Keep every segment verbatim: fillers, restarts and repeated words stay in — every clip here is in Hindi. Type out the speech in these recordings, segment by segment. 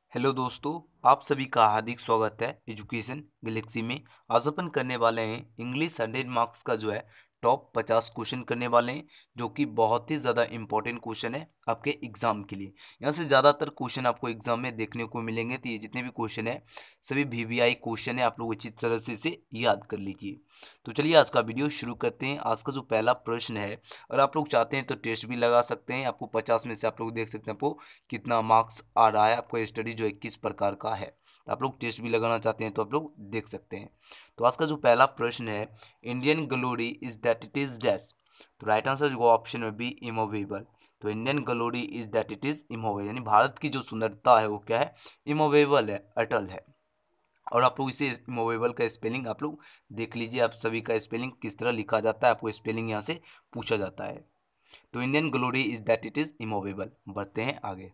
हेलो दोस्तों, आप सभी का हार्दिक स्वागत है एजुकेशन गैलेक्सी में। आज अपन करने वाले हैं इंग्लिश हंड्रेड मार्क्स का जो है टॉप पचास क्वेश्चन करने वाले हैं, जो कि बहुत ही ज़्यादा इंपॉर्टेंट क्वेश्चन है आपके एग्जाम के लिए। यहाँ से ज़्यादातर क्वेश्चन आपको एग्जाम में देखने को मिलेंगे, तो ये जितने भी क्वेश्चन है सभी वीवीआई क्वेश्चन है, आप लोग अच्छी तरह से इसे याद कर लीजिए। तो चलिए आज का वीडियो शुरू करते हैं। आज का जो पहला प्रश्न है, और आप लोग चाहते हैं तो टेस्ट भी लगा सकते हैं। आपको पचास में से आप लोग देख सकते हैं आपको कितना मार्क्स आ रहा है, आपको स्टडी जो है किस प्रकार का है। तो आप लोग टेस्ट भी लगाना चाहते हैं तो आप लोग देख सकते हैं। तो आज का जो पहला प्रश्न है, Indian glory is that it is dash. तो राइट आंसर जो ऑप्शन में बी, इमोवेबल। तो Indian glory is that it is immovable, यानी भारत की जो सुंदरता है वो क्या है, इमोवेबल है, अटल है। और आप लोग इसे इमोवेबल का स्पेलिंग आप लोग देख लीजिए, आप सभी का स्पेलिंग किस तरह लिखा जाता है, आपको स्पेलिंग यहाँ से पूछा जाता है। तो Indian glory is that it is immovable. बढ़ते हैं आगे।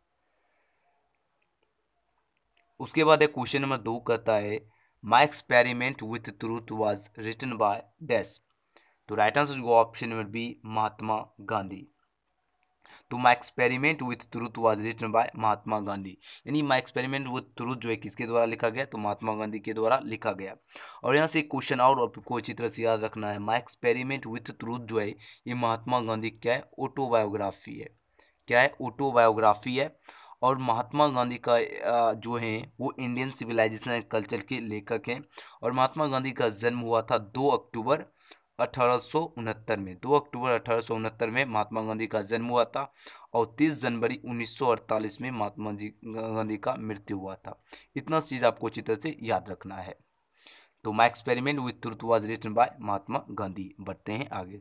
उसके बाद एक क्वेश्चन नंबर दो कहता है, my experiment with truth was written by dash. तो राइट आंसर जो option number B, Mahatma Gandhi. तो my experiment with truth was written by Mahatma Gandhi, यानी माई एक्सपेरिमेंट विथ ट्रूथ जो है किसके द्वारा लिखा गया, तो महात्मा गांधी के द्वारा लिखा गया। और यहाँ से एक क्वेश्चन और आपको अच्छी तरह से याद रखना है, माई एक्सपेरिमेंट विथ ट्रूथ जो है ये महात्मा गांधी क्या है, ऑटोबायोग्राफी है। क्या है, ऑटोबायोग्राफी है। और महात्मा गांधी का अ, जो है वो इंडियन सिविलाइजेशन एंड कल्चर के लेखक हैं। और महात्मा गांधी का जन्म हुआ था दो अक्टूबर अठारह सौ उनहत्तर में। दो अक्टूबर अठारह सौ उनहत्तर में महात्मा गांधी का जन्म हुआ था। और तीस जनवरी उन्नीस सौ अड़तालीस में महात्मा जी गांधी का मृत्यु हुआ था। इतना चीज़ आपको अच्छी तरह से याद रखना है। तो my experiment with truth was written by Mahatma Gandhi. बढ़ते हैं आगे।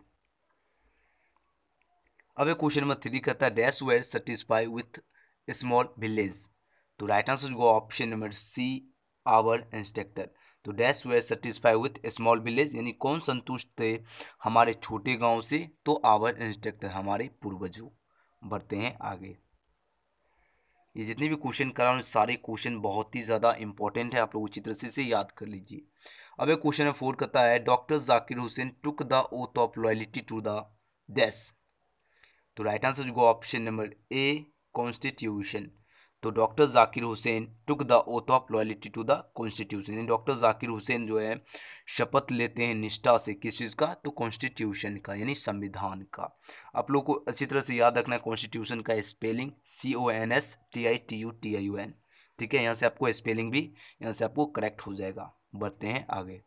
अब एक क्वेश्चन नंबर थ्री कहता है, dash were satisfy with small village. तो राइट आंसर जो option number C, our instructor. तो dash were satisfy with small village, यानी कौन संतुष्ट थे हमारे छोटे गांव से, तो आवर इंस्ट्रक्टर, हमारे पूर्वजों। बढ़ते हैं आगे। ये जितने भी क्वेश्चन करा हूँ सारे क्वेश्चन बहुत ही ज़्यादा इंपॉर्टेंट है, आप लोग अच्छी तरह से इसे याद कर लीजिए। अब एक क्वेश्चन नंबर फोर कहता है, doctor Zakir Hussain took the oath of loyalty to the dash. तो राइट आंसर जो ऑप्शन नंबर ए, कॉन्स्टिट्यूशन। तो doctor Zakir Hussain took the oath of loyalty to the constitution, doctor Zakir Hussain जो है शपथ लेते हैं निष्ठा से किस चीज़ का, तो कॉन्स्टिट्यूशन का, यानी संविधान का। आप लोग को अच्छी तरह से याद रखना है कॉन्स्टिट्यूशन का spelling, C O N S T I T U T I U N. ठीक है, यहाँ से आपको स्पेलिंग भी यहाँ से आपको करेक्ट हो जाएगा। बढ़ते हैं आगे।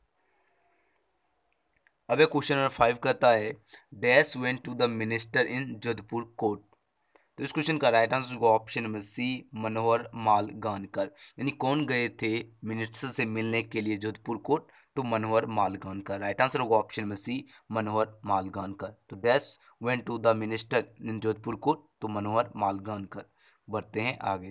अब एक क्वेश्चन नंबर फाइव कहता है, dash went to the minister in Jodhpur court. तो इस क्वेश्चन का राइट आंसर होगा option number C, Manohar Malgonkar. यानी कौन गए थे मिनिस्टर से मिलने के लिए जोधपुर कोर्ट, तो Manohar Malgonkar. Right answer होगा option number C, Manohar Malgonkar. तो dash went to the minister in Jodhpur court, तो मनोहर माल गानकर। बढ़ते हैं आगे।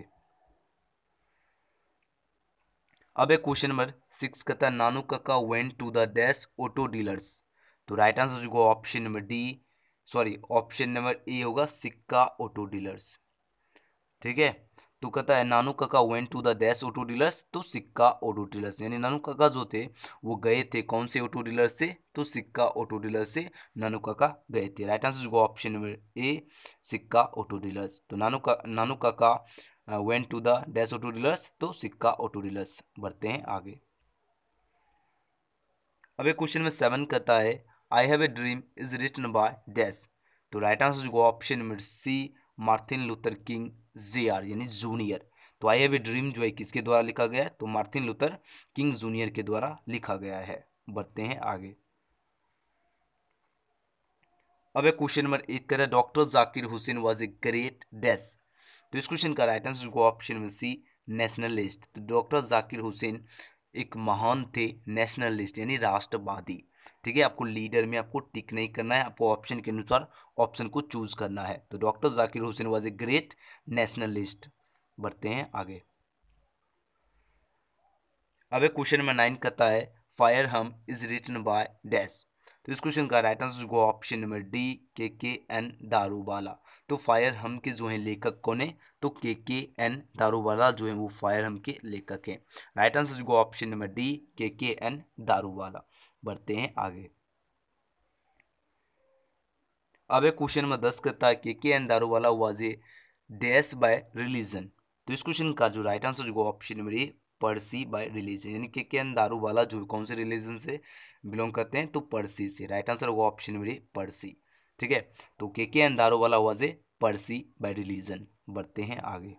अब एक क्वेश्चन नंबर सिक्स कहता है, Nanu Kaka went to the dash auto dealers. तो राइट आंसर होगा option number D, sorry option number A होगा, सिक्का ऑटो डीलर्स। ठीक है, तो कहता है Nanu Kaka went to the dash auto dealers, तो सिक्का ऑटो डीलर्स, यानी नानू काका जो थे वो गए थे कौन से ऑटो डीलर से, तो सिक्का ऑटो डीलर से नानू काका गए थे। राइट आंसर होगा option number A, Sikka auto dealers. तो नानू का Nanu Kaka went to the dash auto dealers, तो सिक्का ऑटो डीलर्स। बढ़ते हैं आगे। अब एक क्वेश्चन में सेवन कहता है, I have a dream is written by dash. तो राइट आंसर जो option number C, Martin Luther King J R, यानी जूनियर। तो आई हैव ए ड्रीम जो है किसके द्वारा लिखा गया है, तो मार्टिन लूथर किंग जूनियर के द्वारा लिखा गया है। बढ़ते हैं आगे। अब एक क्वेश्चन नंबर एट कहता है, doctor Zakir Hussain was a great dash. तो इस क्वेश्चन का राइट आंसर होगा ऑप्शन नंबर सी, नेशनलिस्ट। तो डॉक्टर जाकिर हुसैन एक महान थे नेशनलिस्ट, यानी राष्ट्रवादी। ठीक है, आपको लीडर में आपको टिक नहीं करना है, आपको ऑप्शन के अनुसार ऑप्शन को चूज करना है। तो doctor Zakir Hussain was a great nationalist. बढ़ते हैं आगे। अब एक क्वेश्चन नंबर नाइन कहता है, फायर हम इज रिटन बाय डैश। तो इस क्वेश्चन का राइट आंसर होगा option number D, K K N Daruwalla. तो फायर हम के जो है लेखक कौन है, तो के के एन दारूवाला जो है वो फायर हम के लेखक हैं। राइट आंसर होगा option number D, K K N Daruwalla. बढ़ते हैं आगे। अब एक क्वेश्चन नंबर दस कहता है, K K N Daruwalla was a dash by religion. तो इस क्वेश्चन का जो राइट आंसर जो option number A Parsi by religion, यानी के के एन दारूवाला जो कौन से रिलीजन से बिलोंग करते हैं, तो पर्सी से। राइट आंसर होगा ऑप्शन नंबर ए पर्सी। ठीक है, तो K K N Daruwalla was a Parsi by religion. बढ़ते हैं आगे।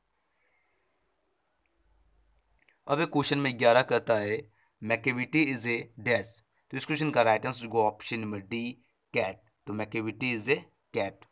अब एक क्वेश्चन में ग्यारह कहता है मैकेविटी इज ए डैश। तो इस क्वेश्चन का राइट आंसर होगा ऑप्शन नंबर डी कैट। तो मैकेविटी इज ए कैट।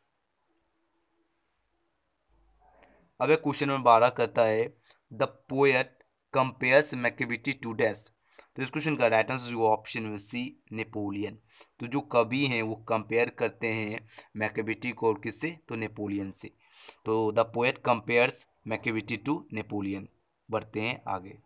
अब एक क्वेश्चन में बारह कहता है the poet compares Macavity to dash. तो इस क्वेश्चन का राइट आंसर जो ऑप्शन में सी नेपोलियन। तो जो कवि हैं वो कंपेयर करते हैं मैकेविटी को और किससे, तो नेपोलियन से। तो the poet compares Macavity to Napoleon. बढ़ते हैं आगे।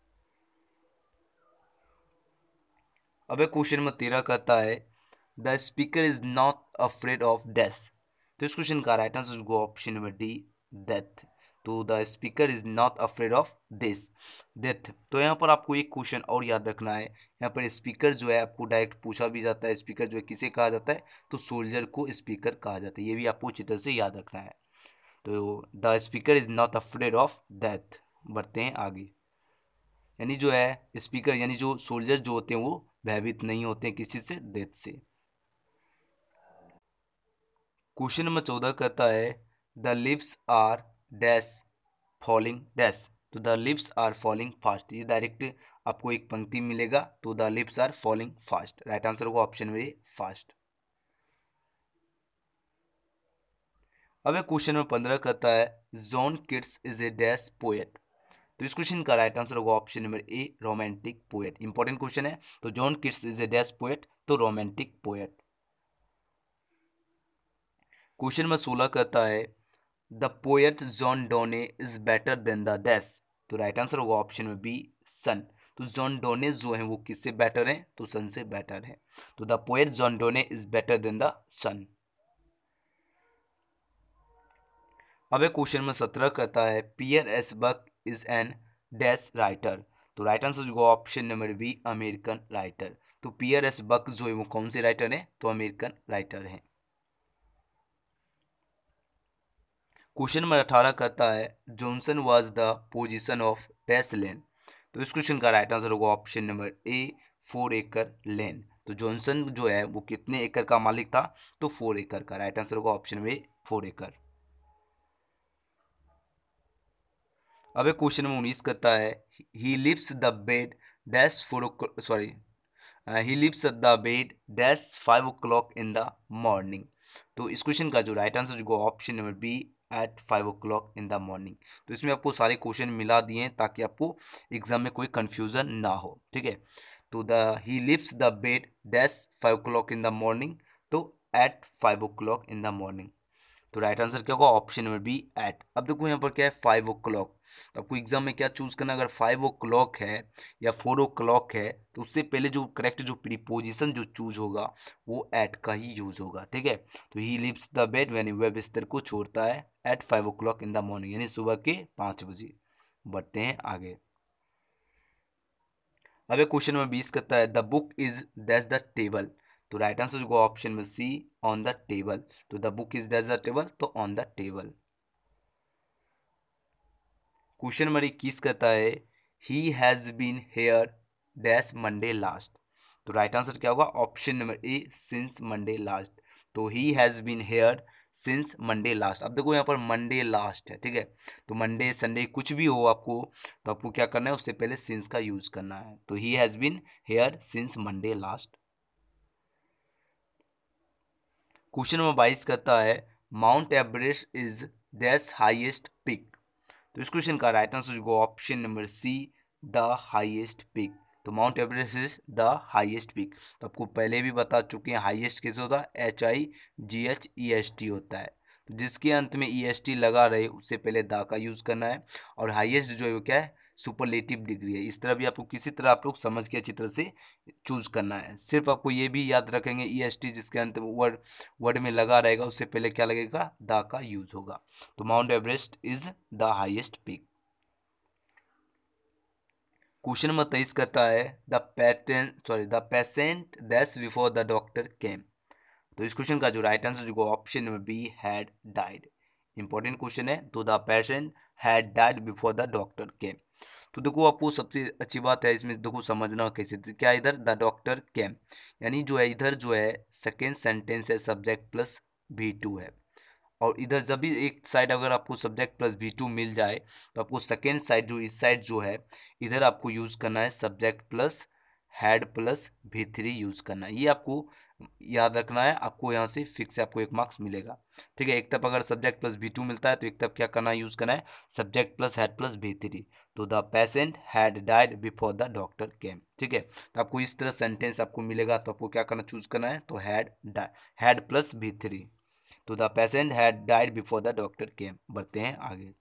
अब एक क्वेश्चन में तेरह कहता है the speaker is not afraid of death. तो इस क्वेश्चन का राइट आंसर होगा ऑप्शन नंबर डी डेथ। तो the speaker is not afraid of this death. तो यहाँ पर आपको एक क्वेश्चन और याद रखना है। यहाँ पर स्पीकर जो है आपको डायरेक्ट पूछा भी जाता है, स्पीकर जो है किसे कहा जाता है, तो सोल्जर को स्पीकर कहा जाता है। ये भी आपको अच्छी तरह से याद रखना है। तो the speaker is not afraid of death. बढ़ते हैं आगे। यानी जो है स्पीकर यानी जो सोल्जर जो होते हैं वो भयभीत नहीं होते हैं किसी से, डेथ से। क्वेश्चन नंबर चौदह कहता है the lips are dash falling dash. तो the lips are falling fast. ये डायरेक्ट आपको एक पंक्ति मिलेगा, तो the lips are falling fast. Right answer होगा ऑप्शन में फास्ट। अब एक क्वेश्चन में पंद्रह कहता है John Keats is a dash poet. तो इस क्वेश्चन का राइट आंसर होगा option number A romantic poet. Important question है। तो John Keats is a dash poet, तो रोमांटिक पोएट। क्वेश्चन में सोलह कहता है the poet John Donne is better than the dash. तो राइट आंसर होगा ऑप्शन में बी सन। तो जॉन डोने जो है वो किससे बेटर है, तो सन से बेटर है। तो the poet John Donne is better than the sun. अब एक क्वेश्चन में सत्रह कहता है Pearl S Buck is an dash writer. तो राइट आंसर जो option number B American writer. तो पियर एस बक जो है वो कौन से राइटर है, तो अमेरिकन राइटर है। क्वेश्चन नंबर अठारह कहता है Johnson was the position of dash land. तो इस क्वेश्चन का राइट आंसर होगा ऑप्शन नंबर ए फोर एकड़ लेन। तो जॉनसन जो है वो कितने एकड़ का मालिक था, तो फोर एकड़ का। राइट आंसर होगा ऑप्शन में फोर एकड़। अब एक क्वेश्चन में उन्नीस कहता है he leaves the bed dash four sorry he leaves the bed dash five o'clock in the morning. तो इस क्वेश्चन का जो राइट आंसर जो option number B at five o'clock in the morning. तो इसमें आपको सारे क्वेश्चन मिला दिए हैं ताकि आपको एग्जाम में कोई कंफ्यूजन ना हो। ठीक है, तो the he leaves the bed dash five o'clock in the morning, तो at five o'clock in the morning. तो राइट आंसर क्या होगा ऑप्शन नंबर बी एट। अब देखो यहाँ पर क्या है फाइव ओ क्लॉक। तो आपको एग्जाम में क्या चूज करना, अगर फाइव ओ क्लॉक है या फोर ओ क्लॉक है तो उससे पहले जो करेक्ट जो प्रीपोजिशन जो चूज होगा वो एट का ही यूज होगा। ठीक है, तो ही लिव्स द बेड यानी वह बिस्तर को छोड़ता है at five o'clock in the morning, यानी सुबह के पाँच बजे। बढ़ते हैं आगे। अब एक क्वेश्चन में बीस कहता है the book is that's the table. तो राइट आंसर होगा ऑप्शन में सी ऑन द टेबल। तो the book is that's the table, तो on the table. Question number इक्कीस कहता है he has been here dash Monday last. तो राइट आंसर क्या होगा option number A since Monday last. तो he has been here since Monday last. अब देखो यहाँ पर मंडे लास्ट है। ठीक है, तो मंडे संडे कुछ भी हो आपको, तो आपको क्या करना है, उससे पहले सिंस का यूज करना है। तो he has been here since Monday last. Question number बाईस कहता है Mount Everest is dash highest peak. तो इस क्वेश्चन का राइट आंसर होगा option number C the highest peak. तो Mount Everest is the highest peak. तो आपको पहले भी बता चुके हैं हाईएस्ट कैसे होता है, H I G H E S T होता है। तो जिसके अंत में ई एस टी लगा रहे उससे पहले द का यूज करना है। और हाईएस्ट जो है वो क्या है, सुपरलेटिव डिग्री है। इस तरह भी आपको किसी तरह आप लोग समझ के अच्छी तरह से चूज करना है। सिर्फ आपको ये भी याद रखेंगे ई एस टी जिसके अंत वर्ड वर्ड में लगा रहेगा उससे पहले क्या लगेगा, द का यूज होगा। तो Mount Everest is the highest peak. Question number तेईस कहता है the patent sorry the patient dash before the doctor came. तो इस क्वेश्चन का जो राइट आंसर जो option number B had died. Important question है। तो the patient had died before the doctor came. तो देखो आपको सबसे अच्छी बात है इसमें, देखो समझना कैसे, तो क्या इधर द डॉक्टर केम, यानी जो है इधर जो है सेकेंड सेंटेंस है सब्जेक्ट प्लस भी टू है, और इधर जब भी एक साइड अगर आपको सब्जेक्ट प्लस भी टू मिल जाए तो आपको सेकेंड साइड जो इस साइड जो है इधर आपको यूज़ करना है subject plus had plus V three use करना है। ये आपको याद रखना है, आपको यहाँ से फिक्स है, आपको एक मार्क्स मिलेगा। ठीक है, एक तरफ अगर सब्जेक्ट प्लस भी टू मिलता है तो एक तरफ क्या करना है, यूज़ करना है subject plus had plus V three. तो the patient had died before the doctor came. ठीक है, तो आपको इस तरह सेंटेंस आपको मिलेगा, तो आपको क्या करना, चूज करना है, तो had had plus V three. तो the patient had died before the doctor came. बढ़ते हैं आगे।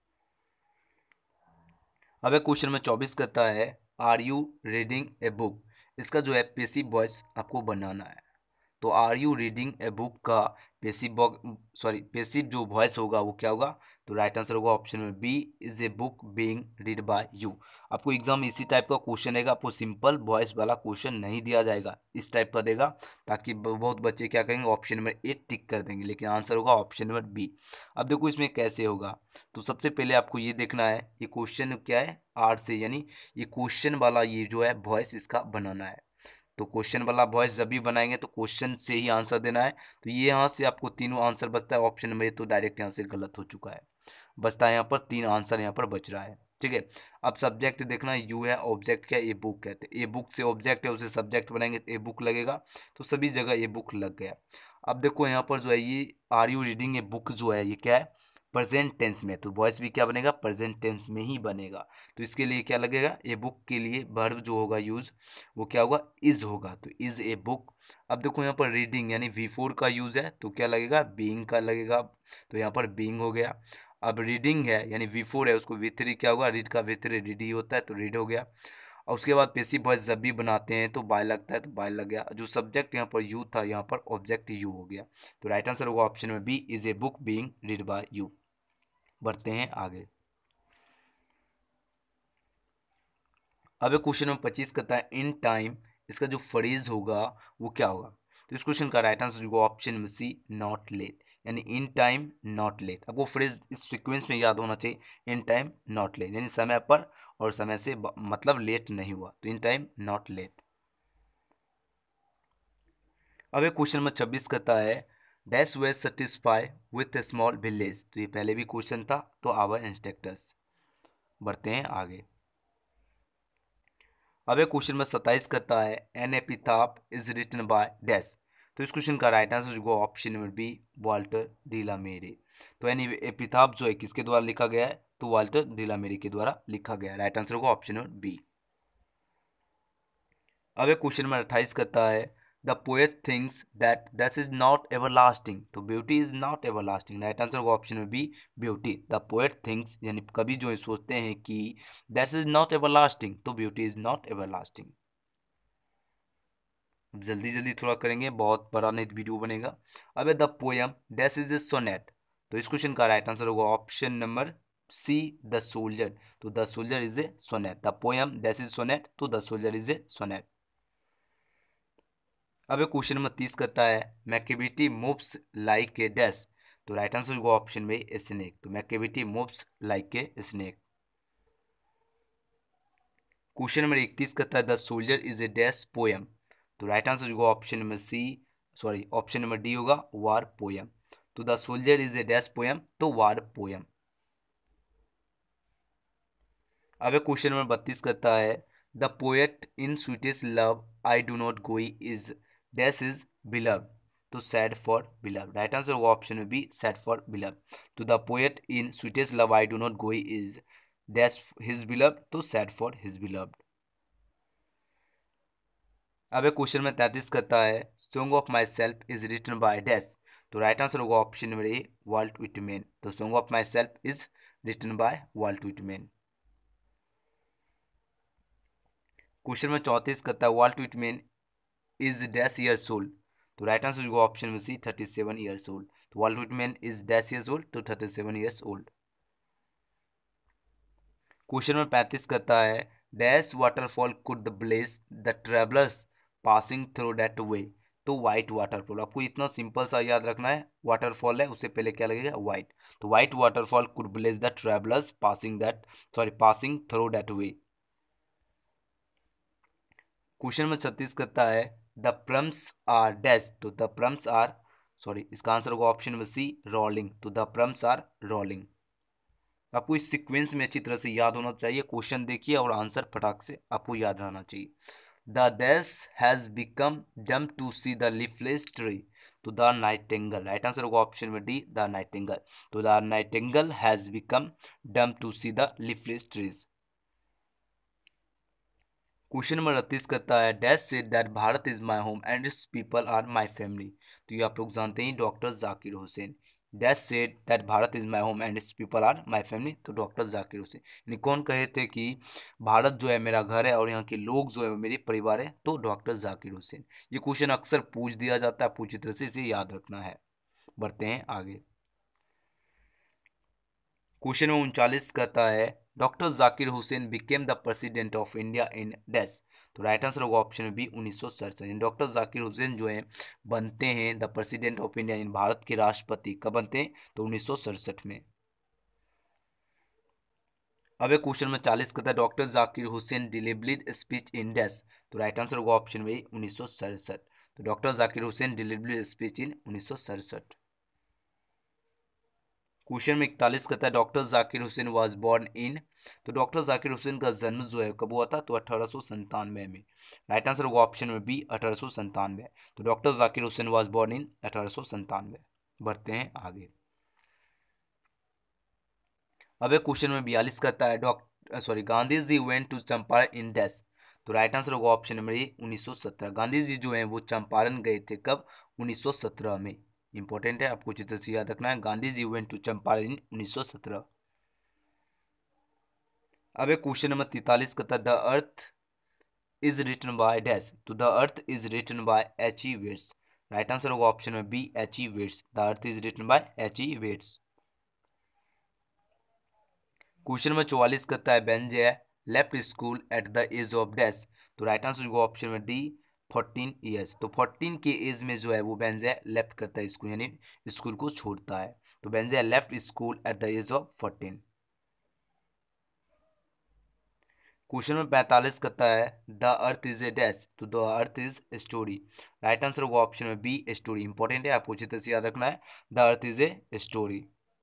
अब एक क्वेश्चन में चौबीस करता है are you reading a book. इसका जो है पेसिव वॉइस आपको बनाना है। तो are you reading a book का पेसिव सॉरी पेसिव जो वॉइस होगा वो क्या होगा, तो राइट आंसर होगा ऑप्शन में B, is a book being read by you. आपको एग्जाम इसी टाइप का क्वेश्चन देगा, आपको सिंपल वॉइस वाला क्वेश्चन नहीं दिया जाएगा, इस टाइप का देगा, ताकि बहुत बच्चे क्या करेंगे ऑप्शन नंबर ए टिक कर देंगे, लेकिन आंसर होगा ऑप्शन नंबर बी। अब देखो इसमें कैसे होगा, तो सबसे पहले आपको ये देखना है ये क्वेश्चन क्या है, आर से, यानी ये क्वेश्चन वाला ये जो है वॉइस इसका बनाना है। तो क्वेश्चन वाला वॉइस जब भी बनाएंगे तो क्वेश्चन से ही आंसर देना है। तो ये यहाँ से आपको तीनों आंसर बचता है, ऑप्शन नंबर ए तो डायरेक्ट यहाँ से गलत हो चुका है, बचता है यहाँ पर तीन आंसर यहाँ पर बच रहा है। ठीक है, अब सब्जेक्ट देखना, यू है, ऑब्जेक्ट क्या है, ए बुक है, तो ए बुक से ऑब्जेक्ट है उसे सब्जेक्ट बनाएंगे तो ए बुक लगेगा, तो सभी जगह ए बुक लग गया। अब देखो यहाँ पर जो है ये are you reading a book जो है ये क्या है, प्रेजेंट टेंस में, तो वॉइस भी क्या बनेगा, प्रेजेंट टेंस में ही बनेगा। तो इसके लिए क्या लगेगा, ए बुक के लिए वर्ब जो होगा यूज वो क्या होगा, इज होगा, तो इज ए बुक। अब देखो यहाँ पर रीडिंग यानी वी फोर का यूज है तो क्या लगेगा, बीइंग का लगेगा, तो यहाँ पर बीइंग हो गया। अब रीडिंग है यानी वी फोर है, उसको वी थ्री क्या होगा, रीड का वी थ्री रीड ही होता है तो रीड हो गया। और उसके बाद पेसिव वॉइस जब भी बनाते हैं तो बाय लगता है तो बाय लग गया, जो सब्जेक्ट यहाँ पर यू था यहाँ पर ऑब्जेक्ट यू हो गया। तो राइट आंसर होगा ऑप्शन में B, is a book being read by you. बढ़ते हैं आगे। अब एक क्वेश्चन नंबर पच्चीस कहता है इन टाइम, इसका जो फ्रेज होगा वो क्या होगा, तो इस क्वेश्चन का राइट आंसर होगा ऑप्शन में सी, नॉट लेट, यानी इन टाइम नॉट लेट। अब वो फ्रेज इस सीक्वेंस में याद होना चाहिए, इन टाइम नॉट लेट यानी समय पर और समय से ब- मतलब लेट नहीं हुआ, तो इन टाइम नॉट लेट। अब एक क्वेश्चन नंबर छब्बीस कहता है dash they satisfy with a small village, तो ये पहले भी क्वेश्चन था, तो आवर इंस्ट्रक्टर्स। बढ़ते हैं आगे। अब एक क्वेश्चन में सत्ताईस करता है an epitaph is written by dash, तो इस क्वेश्चन का राइट आंसर जो option number B, Walter de la Mare. तो एन एपिथाफ जो है किसके द्वारा लिखा गया है, तो वाल्टर डिलामेरे के द्वारा लिखा गया है, राइट आंसर होगा ऑप्शन नंबर बी। अब एक क्वेश्चन नंबर अट्ठाईस करता है the poet thinks that that is not everlasting, तो beauty is not everlasting, right answer होगा ऑप्शन में B, beauty. The poet thinks यानी कभी जो सोचते हैं कि दैट इज नॉट एवरलास्टिंग, तो ब्यूटी इज नॉट एवरलास्टिंग। जल्दी जल्दी थोड़ा करेंगे, बहुत बड़ा नहीं वीडियो बनेगा। अब है the poem that is a sonnet, तो इस क्वेश्चन का राइट आंसर होगा option number C, the soldier. तो the soldier is a sonnet, the poem that is sonnet, तो the soldier is a sonnet. अब एक क्वेश्चन नंबर तीस करता है Macavity moves like a dash, तो राइट आंसर होगा ऑप्शन में ए स्नेक, तो Macavity moves like a snake. Question number इकतीस करता है the soldier is a dash poem, तो राइट आंसर होगा option number C, sorry option number D होगा वार पोयम। तो the soldier is a dash poem, तो वार पोयम। अब एक क्वेश्चन नंबर बत्तीस करता है the poet in sweetest love I do not go is dash is beloved, तो sad for beloved, right answer होगा ऑप्शन में बी, सैड फॉर बिलव। तो the poet in sweetest love I do not go is dash his beloved, तो सैड फॉर हिज बिलव। अब एक क्वेश्चन में तैंतीस करता है song of myself is written by dash, तो राइट आंसर होगा option number A, Walt Whitman. तो song of myself is written by Walt Whitman. Question में चौंतीस करता है Walt Whitman is dash years old, तो राइट आंसर होगा ऑप्शन में C, thirty seven years old. तो Walt Whitman is dash years old, तो thirty seven years old. Question में पैंतीस करता है dash waterfall could the bless the travellers passing through that way, तो व्हाइट वाटरफॉल। आपको इतना सिंपल सा याद रखना है, वाटरफॉल है उससे पहले क्या लगेगा, व्हाइट। तो white waterfall could bless the travellers passing that sorry passing through that way. Question number छत्तीस कहता है द प्रम्स आर डैश, तो द प्रम्स आर सॉरी इसका आंसर होगा ऑप्शन नंबर सी रोलिंग। तो द प्रम्स आर रोलिंग। आपको इस सीक्वेंस में अच्छी तरह से याद होना चाहिए। क्वेश्चन देखिए और आंसर फटाक से आपको याद रहना चाहिए। The dash has become dumb to see the leafless tree, तो द नाइटिंगेल। राइट आंसर होगा option number D the nightingale. तो the nightingale has become dumb to see the leafless trees. Question number अड़तीस कहता है dash said that Bharat is my home and its people are my family, तो ये आप लोग जानते हैं doctor Zakir Hussain. Dash said that Bharat is my home and its people are my family, तो डॉक्टर जाकिर हुसैन। यानी कौन कहे थे कि भारत जो है मेरा घर है और यहाँ के लोग जो है वो मेरे परिवार है, तो डॉक्टर जाकिर हुसैन। ये क्वेश्चन अक्सर पूछ दिया जाता है, पूरी तरह से इसे याद रखना है। बढ़ते हैं आगे। क्वेश्चन में उनचालीस कहता है doctor Zakir Hussain became the president of India in dash, तो राइट आंसर होगा ऑप्शन बी उन्नीस सौ सड़सठ। डॉक्टर जाकिर हुसैन जो है बनते हैं the president of India in Bharat के राष्ट्रपति कब बनते हैं, तो उन्नीस सौ सड़सठ में। अब एक क्वेश्चन में चालीस कहता है doctor Zakir Hussain delivered speech in dash, तो राइट आंसर होगा ऑप्शन बी उन्नीस सौ सड़सठ। तो doctor Zakir Hussain delivered speech in उन्नीस सौ सड़सठ। क्वेश्चन में इकतालीस कहता है doctor Zakir Hussain was born in, तो डॉक्टर जाकिर हुसैन का जन्म जो है कब हुआ था, तो अठारह सौ संतानवे में। राइट आंसर होगा ऑप्शन में बी अठारह सौ संतानवे। तो doctor Zakir Hussain was born in अठारह सौ संतानवे। बढ़ते हैं आगे। अब एक क्वेश्चन में बयालीस कहता है doctor sorry Gandhi ji went to Champaran in dash, तो राइट आंसर होगा ऑप्शन नंबर ए उन्नीस सौ सत्रह। गांधी जी जो है वो चंपारण गए थे कब, उन्नीस सौ सत्रह में। इंपॉर्टेंट है, आपको चित्र से याद रखना है, Gandhi ji went to Champaran in उन्नीस सौ सत्रह। अब एक क्वेश्चन नंबर तैतालीस कहता है the earth is written by dash, तो the earth is written by H E Wells. Right answer होगा ऑप्शन में B H E Wells. The earth is written by H E Wells. Question number चौवालीस कहता है Benji left school at the age of dash, तो राइट आंसर होगा ऑप्शन में डी फोर्टीन ईयर्स। तो फोर्टीन के एज में जो है वो बेंजे लेफ्ट करता है स्कूल, यानी स्कूल को छोड़ता है। तो Benji left school at the age of fourteen. Question में पैंतालीस कहता है the earth is a dash, तो the earth is story. Right answer होगा ऑप्शन में बी स्टोरी। इंपॉर्टेंट है, आपको अच्छी तरह से याद रखना है, the earth is a story.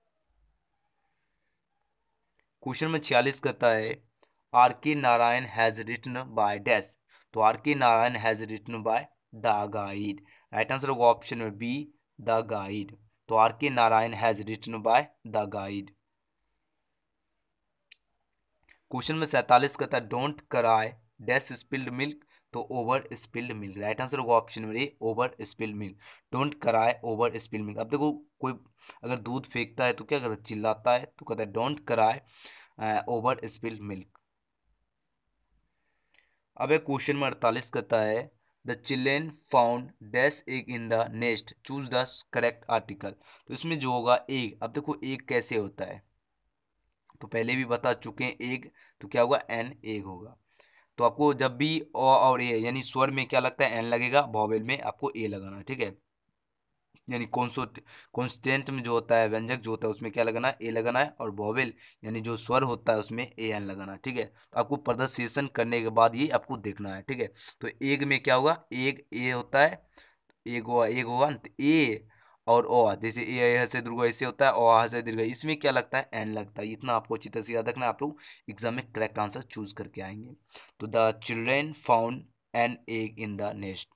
Question में छियालीस कहता है R K Narayan has written by dash, तो R K Narayan has written by the guide. Right answer होगा ऑप्शन में बी द गाइड। तो R K Narayan has written by the guide. Question में सैंतालीस कहता है don't cry dash spilled milk, तो over spilled milk. Right answer होगा option number A over spilled milk. Don't cry over spilled milk. अब देखो कोई अगर दूध फेंकता है तो क्या कहता है, चिल्लाता है, तो कहता है don't cry over spilled milk. अब एक क्वेश्चन में अड़तालीस कहता है the children found dash egg in the nest choose the correct article, तो इसमें जो होगा एग। अब देखो एग कैसे होता है, तो पहले भी बता चुके हैं एग, तो क्या होगा एन एग होगा। तो आपको जब भी अ और ए यानी स्वर में क्या लगता है एन लगेगा, वॉवेल में आपको ए लगाना है, ठीक है। यानी कॉन्सोट कॉन्स्टेंट में जो होता है व्यंजक जो होता है उसमें क्या लगाना है ए लगाना है, और वॉवेल यानी जो स्वर होता है उसमें ए एन लगाना है, ठीक है। तो आपको प्रदर्शन करने के बाद ये आपको देखना है, ठीक है। तो एग में क्या होगा, एग ए होता है, एग हुआ एग हुआ ए और ओ, जैसे ए से दीर्घ ऐसे होता है, ओ से दीर्घ, इसमें क्या लगता है एन लगता है। इतना आपको अच्छी तरह से याद रखना है, आप लोग एग्जाम में करेक्ट आंसर चूज करके आएंगे। तो the children found an egg in the nest.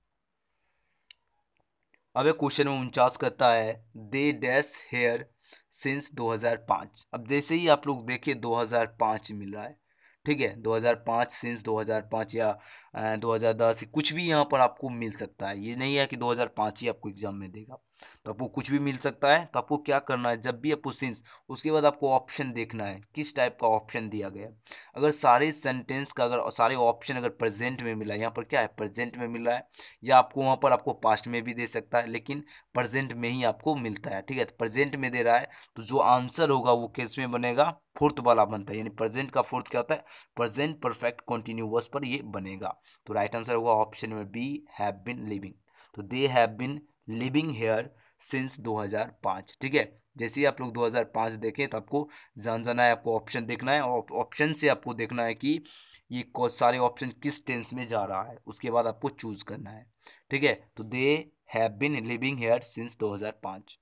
अब एक क्वेश्चन में उनचास करता है दे डैश हेयर सिंस दो हज़ार पाँच। अब जैसे ही आप लोग देखिए दो हज़ार पाँच मिल रहा है, ठीक है, दो हज़ार पाँच सिंस दो हज़ार पाँच या अ, दो हज़ार दस कुछ भी यहाँ पर आपको मिल सकता है। ये नहीं है कि दो हज़ार पाँच ही आपको एग्जाम में देगा, तो आपको कुछ भी मिल सकता है। तो आपको क्या करना है, जब भी आपको सिंस उसके बाद आपको ऑप्शन देखना है किस टाइप का ऑप्शन दिया गया है। अगर सारे सेंटेंस का अगर सारे ऑप्शन अगर प्रेजेंट में मिला है, यहाँ पर क्या है प्रेजेंट में मिल रहा है, या आपको वहाँ पर आपको पास्ट में भी दे सकता है, लेकिन प्रेजेंट में ही आपको मिलता है, ठीक है। तो प्रेजेंट में दे रहा है तो जो आंसर होगा वो किस में बनेगा, फोर्थ वाला बनता है। यानी प्रेजेंट का फोर्थ क्या होता है, प्रेजेंट परफेक्ट कंटिन्यूअस पर ये बनेगा। तो राइट आंसर होगा ऑप्शन में बी हैव बीन लिविंग। तो they have been living here since दो हज़ार पाँच। ठीक है, जैसे ही आप लोग दो हज़ार पाँच देखें तो आपको जान जाना है, आपको ऑप्शन देखना है और ऑप्शन से आपको देखना है कि ये सारे ऑप्शन किस टेंस में जा रहा है, उसके बाद आपको चूज करना है। ठीक है, तो they have been living here since दो हज़ार पाँच।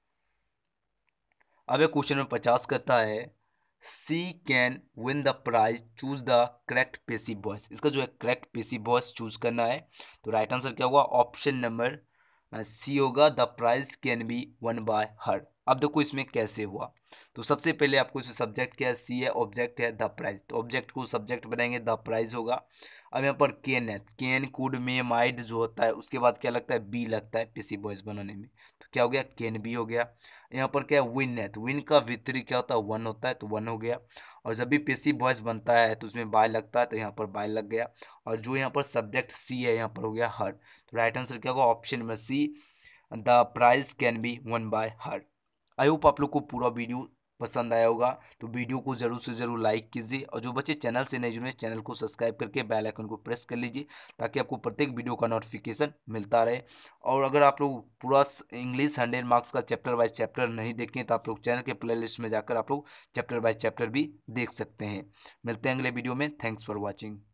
अब ये क्वेश्चन नंबर पचास कहता है she can win the prize, choose the correct passive voice. इसका जो है करेक्ट पेसिव वॉइस चूज करना है। तो राइट आंसर क्या होगा, ऑप्शन नंबर सी होगा, the prize can be won by her. अब देखो इसमें कैसे हुआ। तो सबसे पहले आपको इसमें सब्जेक्ट क्या है, सी है, ऑब्जेक्ट है द प्राइज। तो ऑब्जेक्ट को सब्जेक्ट बनाएंगे, द प्राइज होगा। अब यहाँ पर कैन है, कैन कुड मे माइड जो होता है उसके बाद क्या लगता है, बी लगता है पेसिव वॉइस बनाने में। तो क्या हो गया, कैन बी हो गया। यहाँ पर क्या है, विन है, तो विन का वितरी क्या होता है, वन होता है, तो वन हो गया। और जब भी पेसिव वॉइस बनता है तो उसमें बाय लगता है, तो यहाँ पर बाय लग गया। और जो यहाँ पर सब्जेक्ट सी है यहाँ पर हो गया हर। तो राइट आंसर क्या होगा, option number C, the prize can be won by her. I hope आप लोग को पूरा वीडियो पसंद आया होगा। तो वीडियो को जरूर से जरूर लाइक कीजिए, और जो बच्चे चैनल से नहीं जुड़े चैनल को सब्सक्राइब करके बेल आइकन को प्रेस कर लीजिए, ताकि आपको प्रत्येक वीडियो का नोटिफिकेशन मिलता रहे। और अगर आप लोग पूरा इंग्लिश हंड्रेड मार्क्स का चैप्टर वाइज चैप्टर नहीं देखें तो आप लोग चैनल के प्लेलिस्ट में जाकर आप लोग चैप्टर वाइज चैप्टर भी देख सकते हैं। मिलते हैं अगले वीडियो में। Thanks for watching.